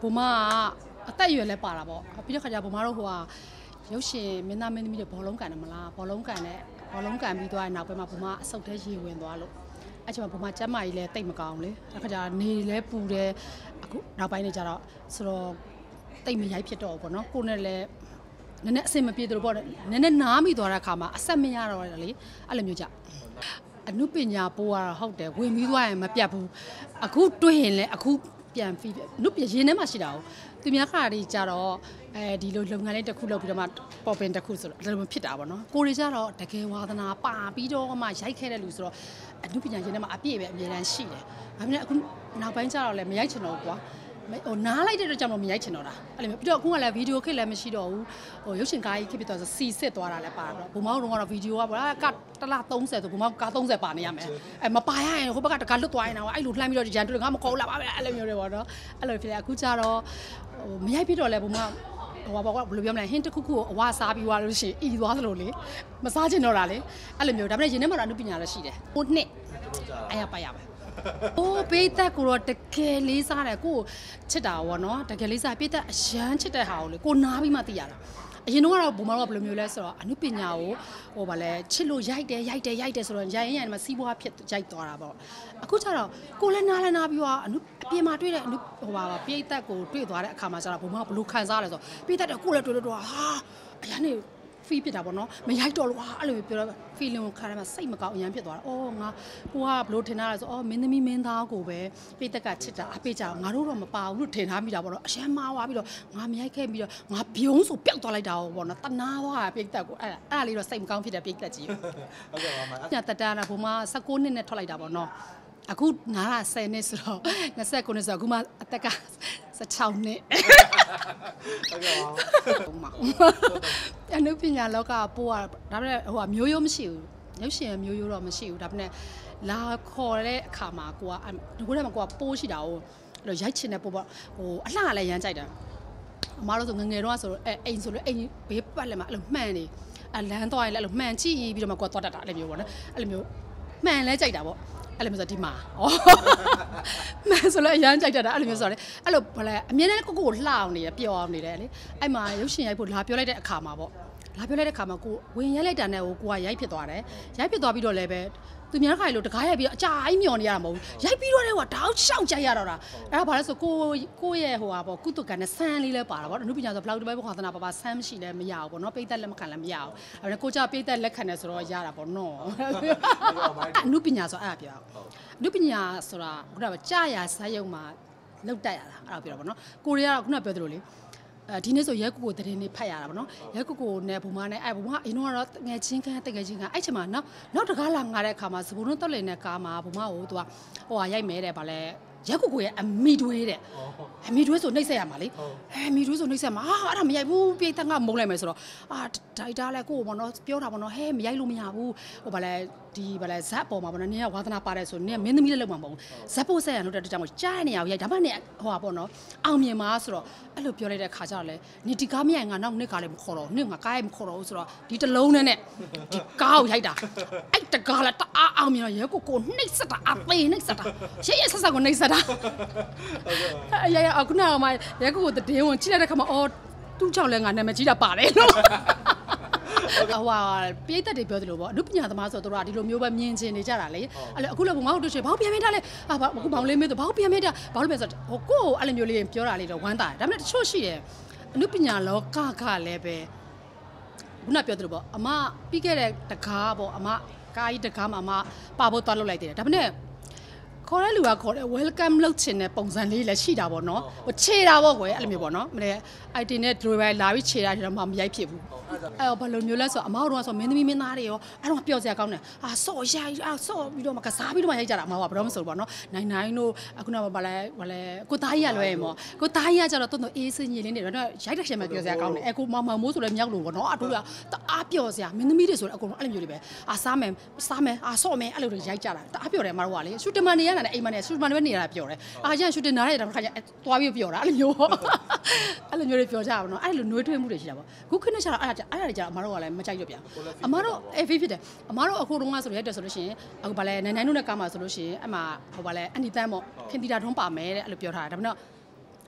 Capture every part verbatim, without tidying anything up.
ဘုမကအသက်အရွယ်လဲပါတာပေါ့ပြီးတဲ့ခါကျဘုမတို့ဟိုကရုပ်ရှင်မင်းသားမင်းသမီးတွေဘောလုံးကန်တယ်မလားဘောလုံးကန်တဲ့ဘောလုံးကန်ပြီးသွားရင်နောက်ပိုင်းမှာဘုမအဆုတ်ထဲရေဝင်သွားလို့အဲ့ချိန်မှာဘုမကျမ်းမာကြီးလဲတိတ်မကောင်းလေအဲ့ခါကျနေလဲပူတယ်အခုနောက်ပိုင်းနေကြတော့ဆိုတော့တိတ်မရိုက်ဖြစ်တော့ဘူးပေါ့နော်ကိုနဲ့လဲနည်းနည်းအဆင်မပြေတယ်လို့ပေါ့နည်းနည်းနားမိသွားတဲ့အခါမှာအဆက်မရတော့လေအဲ့လိုမျိုးကြအနုပညာပိုးကတော့ဟုတ်တယ်ဝင်ပြီးသွားရင်မပြတ်ဘူးအခုတွေ့ရင်လည်းအခုပြန်ပြီးနုပညာရင်းထဲမှာရှိတာ哦သူများခါတွေကြတော့အဲဒီလိုလုပ်ငန်းလေးတစ်ခုလုပ်ပြီးတော့မှပေါ်ပင်တစ်ခုဆိုတော့အဲ့လိုဖြစ်တာပေါ့နော်ကိုတွေကြတော့တကယ်ဝါသနာပါပြီးတော့မှရိုက်ခဲ့တဲ့လူဆိုတော့အနုပညာရင်းထဲမှာအပြည့်ပဲအမြဲတမ်းရှိတယ်ဒါပေမဲ့အခုနောက်ပိုင်းကျတော့လည်းမရိုက်ချင်တော့ဘူးကွာဟိုနားလိုက်တဲ့အတွက်ကြောင့်မရိုက်ချင်တော့တာအဲ့လိုမျိုးပြီးတော့အခုကလည်းဗီဒီယိုခစ်လည်းမရှိတော့ဘူးဟိုရုပ်ရှင်ကားကြီးခစ်ပြီးတော့စီစစ်သွားတာလည်းပါတော့ဘုံမောင်းတော့ကတော့ဗီဒီယိုကပေါ့ကတလားသုံးဆယ်ဆိုဘုံမောင်းကားသုံးဆယ်ပါနေရမယ်အဲမပါရရင်ဟိုဘက်ကတကားလွတ်သွားရင်တော့အဲ့လိုလှမ်းပြီးတော့ရန်တူငါမခေါ်လာပါပဲအဲ့လိုမျိုးတွေပေါ့နော်အဲ့လိုဖြစ်တယ်အခုကျတော့ဟိုမရိုက်ပြီးတော့လည်းဘုံမောင်းဟိုဘာကဘယ်လိုပြောမလဲဟင်းတစ်ခုခုကိုအဝစားပြီးသွားလို့ရှိရင်ဤသွားသလိုလေမစားချင်တော့တာလေအဲ့လိုမျိုးဒါပေမဲ့ရင်ထဲမှာတော့အနုပညာလည်းရှိတယ်ဟိုနှစ်အဲ့ရပါရပါအိုးပိတ်သက်ကိုတော့တကယ်လေးစားတယ်ကိုချစ်တာပေါ့နော်တကယ်လေးစားပိတ်သက်အရန်ချစ်တဲ့ဟာကိုလေကိုနားပြီးမှသိရတာအရင်တော့ကတော့ဘုံမတော့ဘယ်လိုမျိုးလဲဆိုတော့အနုပညာကိုဟိုဗာလဲချစ်လို့ရိုက်တယ်ရိုက်တယ်ရိုက်တယ်ဆိုတော့ရိုက်ရင်ရိုက်မှာစီးပွားဖြစ်ရိုက်သွားတာပေါ့အခုကျတော့ကိုလည်းနားလည်းနားပြီးတော့အနုအပြင်မှာတွေ့တဲ့အနုဟိုဗာပိတ်သက်ကိုတွေ့သွားတဲ့အခါမှာကျတော့ဘုံမကဘယ်လိုခံစားရလဲဆိုတော့ပိတ်သက်တော့ကိုလည်းတွေ့လို့တော့ဟာအရန်နေဖီးဖြစ်တာပေါ့နော်မရိုက်တော့လို့ဟာအဲ့လိုပြောတော့ feeling ကိုခါရမှာစိတ်မကောင်းအရင်ဖြစ်သွားတာအော်ငါကိုကဘလို့ထင်တာလဲဆိုအော်မင်းသမီးမင်းသားကိုပဲပိတ်သက်ကချစ်တာအပိတ်ကြငါတို့တော့မပါဘူးလို့ထင်ထားမိတာပေါ့နော်အရန်မားသွားပြီးတော့ငါမရိုက်ခဲ့ပြီးတော့ငါဘျုံဆိုပျောက်သွားလိုက်တာပေါ့နော်တနာသွားတာပိတ်သက်ကိုအဲ့အဲ့လေးတော့စိတ်မကောင်းဖြစ်တဲ့ပိတ်သက်ကြီးဟုတ်ကဲ့ပါမညတတန်းကဘုံမဆယ်ကိုနှစ်နဲ့ထွက်လိုက်တာပေါ့နော်အခုနားတာဆယ်နှစ်ဆိုတော့နှစ်ဆယ်ကိုနှစ်ဆိုတော့အခုမှအသက်ကဆယ်ခြောက်နှစ်ဟုတ်ကဲ့ပါအနုပညာလောကပိုးကဒါပေမဲ့ဟိုကမျိုးရိုးမရှိဘူးရုပ်ရှင်မျိုးရိုးတော့မရှိဘူးဒါပေမဲ့လာခေါ်တဲ့အခါမှာကိုကဒီကိုထဲမှာကိုကပိုးရှိတာကိုအဲ့လိုရိုက်ချင်တဲ့ပိုးပေါ့ဟိုအလှလည်းရမ်းကြိုက်တာအမားတို့ဆိုငငယ်တော့ဆိုတော့အဲအိမ်ဆိုလို့အိမ်ဘေးပတ်လည်းမှာအဲ့လိုမှန်နေအလန်းသွားရင်လည်းအဲ့လိုမှန်ကြည့်ပြီးတော့မှကိုကသွားတတ်တာအဲ့လိုမျိုးပေါ့နော်အဲ့လိုမျိုးမှန်လဲကြိုက်တာပေါ့အဲ့လိုမျိုးဆိုဒီမှာဩမန်ဆိုလည်းအရန်ကြိုက်တတ်တာအဲ့လိုမျိုးဆိုတော့လေအဲ့လိုဘာလဲအမြဲတမ်းကိုကိုကိုလှအောင်နေတယ်ပျော်အောင်နေတယ်လေအဲ့မှာရုပ်ရှင်ရိုက်ဖို့လာပြောလိုက်တဲ့အခါမှာပေါ့လာပြောလိုက်တဲ့အခါမှာကိုဝင်ရိုက်လိုက်တာနဲ့ကိုကိုကရိုက်ဖြစ်သွားတယ်ရိုက်ဖြစ်သွားပြီးတော့လည်းပဲသူများခိုင်လို့တကားရိုက်ပြီးအကြာအိမျောနေရတာမဟုတ်ဘူးရိုက်ပြီးတော့လည်းဟိုတောက်ရှောက်ကြိုက်ရတော့တာအဲ့ဒါဘာလဲဆိုကိုကိုရဲ့ဟိုဟာပေါ့ကုတုကန်နဲ့ဆန်းလေးလဲပါတာပေါ့အနုပညာဆိုဘလောက်တပဲဘုခါသနာပါပါဆန်းမရှိလဲမရဘူးပေါ့နော်ပိတ်သက်လက်မခံလည်းမရဘူးအဲ့ဒါကိုကြပိတ်သက်လက်ခံတယ်ဆိုတော့ရတာပေါ့နော်အနုပညာဆိုအဲ့ဒါပြောအနုပညာဆိုတာခုနကကြာရဇာတ်ရုံမှာလောက်တက်ရတာအဲ့ဒါပြောတာပေါ့နော်ကိုရီးယားကခုနပြောသလိုလေအဲဒီနေ့ဆိုရဲကိုကိုတရင်နေဖတ်ရတာပေါ့နော်ရဲကိုကိုနဲ့ဘုံမနဲ့အဲ့ဘုံမအရင်တော့ငယ်ချင်းခန်းတကယ်ချင်းခန်းအဲ့ချိန်မှာနောက်နောက်တကားလာငါတဲ့အခါမှာစပူနှုတ်တက်လည်နဲ့ကားမှာဘုံမကိုသူကဟိုဟာရိုက်မဲတယ်ဗာလဲရက်ကိုကိုရဲ့အမီတွေးတဲ့အမီတွေးဆိုနှိမ့်ဆက်ရမှာလေအဲမီတွေးဆိုနှိမ့်ဆက်မှာဟာအဲ့ဒါမရိုက်ဘူးပြေးတန်းကမုန်းလိုက်မယ်ဆိုတော့အာဒိုက်တာလဲကိုဘောနော်ပြောတာဘောနော်ဟဲမရိုက်လို့မရဘူးဟိုဗာလဲဒီဗာလဲဇက်ပေါ်မှာဘောနော်နင်ကဝါသနာပါတယ်ဆိုနင်ကမင်းသမီးလည်းလောက်မှာမဟုတ်ဘူးဇက်ဖို့ဆက်ရလို့တဲ့တကြောင်ကိုကြားနေရအောင်ရိုက်ဒါမှနဲ့ဟိုဟာပေါ့နော်အောင်မြင်မှာဆိုတော့အဲ့လိုပြောလိုက်တဲ့ခါကျတော့လေနင်ဒီကားမရိုက်ငါနောက်နှစ်ကားလည်းမခေါ်တော့နင်ငါကားလည်းမခေါ်တော့ဘူးဆိုတော့ဒီတလုံးနဲ့ဒီကားကိုရိုက်တာအဲ့တကားလည်းတအားအောင်မြင်တော့ရဲကိုကိုနှိမ့်ဆက်တာအသေးနှိမ့်ဆက်တာရဲရဲဆက်ဆက်ကိုနှိမ့်ဆက်တာအရာရာအခုနောက်မှရဲကိုကိုတည်င်းဝင်ကြည့်လိုက်တဲ့ခါမှာအော်သူ့ကြောင့်လည်းငါနာမည်ကြီးတာပါတယ်လို့ဟိုဟာပိတ်သက်တွေပြောသလိုပေါ့အနုပညာသမားဆိုတော့တို့ကဒီလိုမျိုးပဲမြင်ချင်နေကြတာလေအဲ့လိုအခုလည်းဘုံမောက်တို့ချေဘာပြန်မင်းထားလဲအာအခုဘောင်လေးမေးတော့ဘာပြန်မင်းထားဘာလို့လဲဆိုတော့ဟိုကိုကိုအဲ့လိုမျိုးလေးပြောတာလေးတော့ဝမ်းသာတယ်ဒါပေမဲ့တချို့ရှိတယ်အနုပညာလောကကလည်းပဲခုနပြောသလိုပေါ့အမပြီးခဲ့တဲ့တကားပေါ့အမကားကြီးတကားမှာအမပါဖို့သွားလုပ်လိုက်တယ်ဒါပေမဲ့ခေါ်တဲ့လူကခေါ်တဲ့ welcome လုပ်ချင်တဲ့ပုံစံလေးလည်းရှိတာပေါ့နော်ဟိုခြေတာပေါ့ကွယ်အဲ့လိုမျိုးပေါ့နော်မလဲ ไอ တီ နဲ့ driver လာပြီးခြေတာတော့မှမရိုက်ဖြစ်ဘူးအဲ့ဘယ်လိုမျိုးလဲဆိုအမေတို့ကဆိုမင်းသမီးမင်းသားတွေရောအဲ့တော့ပျော်စရာကောင်းတယ်အာဆော့ရိုက်အာဆော့ပြီးတော့မှကစားပြီးတော့မှရိုက်ကြတာအမေကဘယ်တော့မှမဆိုဘူးပေါ့နော်နိုင်နိုင်တို့အခုနောက်ဘာလဲဘာလဲကိုသားကြီးကလွဲရင်ပေါ့ကိုသားကြီးကကျတော့တော်တော်အေးစင်းညီလေးနေတော့ရိုက်တဲ့ရှင်မှာပျော်စရာကောင်းတယ်အဲ့ကိုမောင်မောင်မိုးဆိုလည်းမြောက်လို့ပေါ့နော်အတူကတအားပျော်စရာမင်းသမီးတွေဆိုတော့အကုန်လုံးအဲ့လိုမျိုးတွေပဲအာစားမယ်စားမယ်အာဆော့မယ်အဲ့လိုတွေရိုက်ကြတာတအားပျော်တယ်အမတို့ကလေရှူတင်မနေရတာနဲ့အိမ်မနေရှူတင်မနေပဲနေရတာပျော်တယ်အာကျန်ရှူတင်နားရတဲ့ခါကျသွားပြီးပျော်တာအဲ့လိုမျိုးအဲ့လိုမျိုးတွေပျော်ကြပါတော့အဲ့လိုနှွေးထွေးမှုတွေရှိတာပေါ့ခုခဏကျတော့အဲ့ဒါအဲ့ဒါတွေကျတော့အမတို့ကလည်းမကြိုက်တော့ပြန်အမတို့အေးဖေးဖြစ်တယ်အမတို့အခုတုန်းကဆိုရက်တယ်ဆိုလို့ရှိရင်အခုဗာလဲနိုင်နိုင်တို့နဲ့ကားမှာဆိုလို့ရှိရင်အမဟိုဗာလဲအန်ဒီတန်းပေါ့ခင်တီတာထွန်းပါမယ်တဲ့အဲ့လိုပြောထားတာဒါပေမဲ့ဟ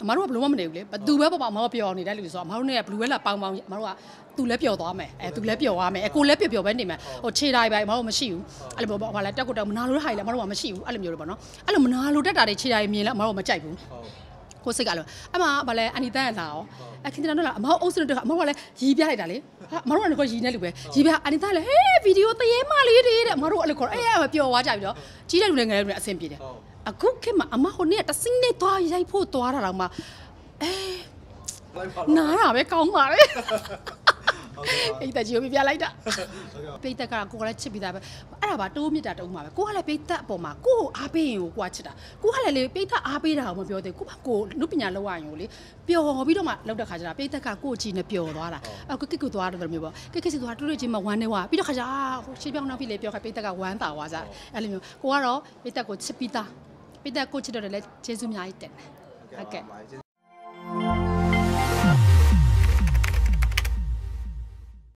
အမတို့ကဘယ်လိုမှမနေဘူးလေဘသူပဲပေါ့ပေါ့အမတို့ပျော်နေတဲ့လူဆိုတော့အမတို့နဲ့ကဘလူးပဲလာပေါင်းပေါင်းအမတို့ကသူလည်းပျော်သွားမယ်အဲသူလည်းပျော်သွားမယ်အကိုလည်းပျော်ပျော်ပဲနေမယ်ဟိုခြေတိုင်းပဲအမတို့မရှိဘူးအဲ့လိုပေါ့ဟိုလာတက်ကိုတက်မနာလို့တဲ့ဟာကြီးလည်းအမတို့ကမရှိဘူးအဲ့လိုမျိုးတွေပေါ့နော်အဲ့လိုမနာလို့တက်တာတွေခြေတိုင်းမြင်လဲအမတို့မကြိုက်ဘူးကိုစိတ်ကလည်းအမဗာလဲအနီတန်းလာရောအခင်းတန်းတော့လာအမတို့အုပ်စုတွေအမတို့ကလည်းရီးပြလိုက်တာလေဟာအမတို့ကလည်းရီးနေလူပဲရီးပြအနီတန်းလည်းဟေးဗီဒီယိုတရေမလေးတွေတဲ့အမတို့အဲ့လိုခေါ်အေးပျော်သွားကြပြီတော့ကြီးတဲ့လူတွေငယ်တဲ့လူတွေအဆင်ပြေတယ်အခုခေတ်မှာအမဟိုနေ့တစင်းနဲ့သွားရိုက်ဖို့သွားတာတော့မှအဲနားတာပဲကောင်းပါလေအဲ့ဒါကြီးကိုပြလိုက်တာပိတ်တက်ကကိုကလည်းချစ်ပြီးသားပဲအဲ့ဒါပါတိုးမြစ်တာတုံးမှာပဲကိုကလည်းပိတ်သက်အပေါ်မှာကိုကိုအားပေးရင်ကိုကိုကချစ်တာကိုကလည်းလေပိတ်သက်အားပေးတာကိုမပြောသေးကိုကိုလူပညာလောက်ရရင်ကိုလေပျော်ပြီးတော့မှလောက်တဲ့ခါကျတာပိတ်သက်ကကိုကြည့်နေပျော်သွားတာအဲ့ကိုကစ်ကိုသွားတယ်မျိုးပေါ့ကစ်ကစ်စီသွားတူတူချင်းမဝမ်းနေဝါပြီးတော့ခါကျအာရှင်းပြောင်းနောက်ပြီးလေပြောခါပိတ်သက်ကဝမ်းတာသွားစားအဲ့လိုမျိုးကိုကတော့ပိတ်သက်ကိုချစ်ပြီးသားပိတ်သက်ကိုချစ်တော့လည်းကျေးဇူးအများကြီးတင်တယ်ဟုတ်ကဲ့